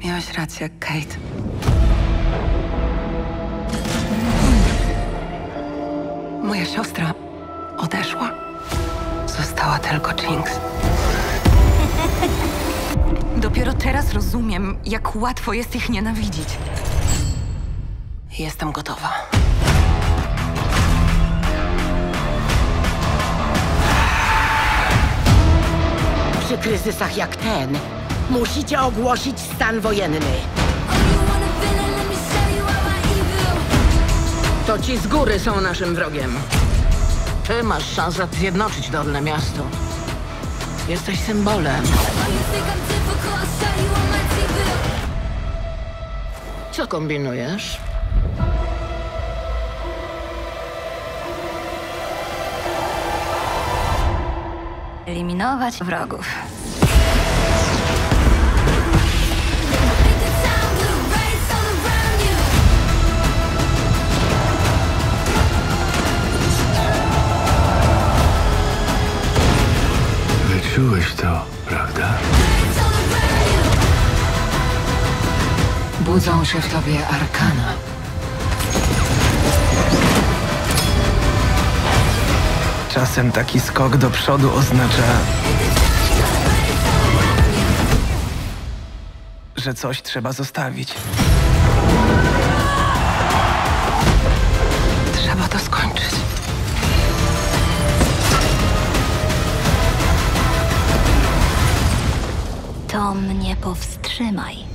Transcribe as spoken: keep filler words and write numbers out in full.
Miałaś rację, Kate. Moja siostra odeszła. Została tylko Jinx. Dopiero teraz rozumiem, jak łatwo jest ich nienawidzić. Jestem gotowa. Przy kryzysach jak ten musicie ogłosić stan wojenny. To ci z góry są naszym wrogiem. Ty masz szansę zjednoczyć Dolne Miasto. Jesteś symbolem. Co kombinujesz? Eliminować wrogów. Wyczułeś to, prawda? Budzą się w tobie arkana. Czasem taki skok do przodu oznacza, że coś trzeba zostawić. Trzeba to skończyć. To mnie powstrzymaj.